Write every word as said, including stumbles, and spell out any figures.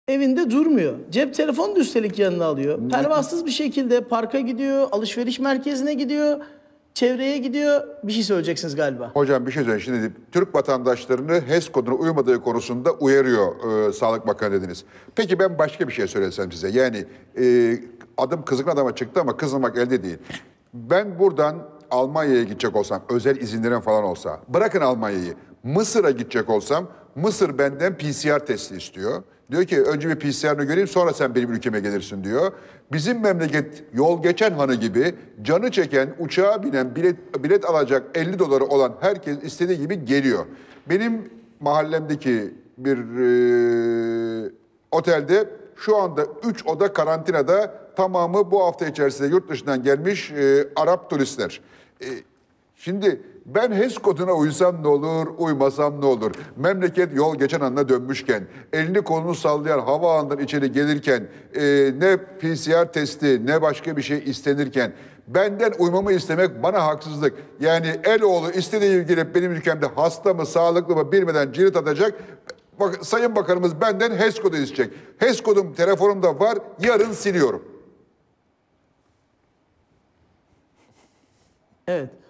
evinde durmuyor. Cep telefonu da üstelik yanına alıyor. Pervasız bir şekilde parka gidiyor, alışveriş merkezine gidiyor, çevreye gidiyor. Bir şey söyleyeceksiniz galiba. Hocam bir şey söyleyeyim. Şimdi Türk vatandaşlarını H E S koduna uymadığı konusunda uyarıyor e, Sağlık Bakanı dediniz. Peki ben başka bir şey söylesem size. Yani e, adım kızgın adama çıktı ama kızılmak elde değil. Ben buradan Almanya'ya gidecek olsam, özel izinlerim falan olsa, bırakın Almanya'yı, Mısır'a gidecek olsam, Mısır benden P C R testi istiyor. Diyor ki önce bir P C R'ını göreyim sonra sen benim ülkeme gelirsin diyor. Bizim memleket yol geçen hanı gibi canı çeken, uçağa binen, bilet, bilet alacak elli doları olan herkes istediği gibi geliyor. Benim mahallemdeki bir e, otelde şu anda üç oda karantinada, tamamı bu hafta içerisinde yurt dışından gelmiş e, Arap turistler. E, Şimdi ben H E S koduna uysam ne olur, uymasam ne olur? Memleket yol geçen anına dönmüşken, elini kolunu sallayan havaalanından içeri gelirken, e, ne P C R testi ne başka bir şey istenirken, benden uymamı istemek bana haksızlık. Yani Eloğlu istediği gibi gelip benim ülkemde hasta mı, sağlıklı mı bilmeden cirit atacak. Bak, Sayın Bakanımız benden H E S kodu isteyecek. H E S kodum telefonumda var, yarın siliyorum. Evet.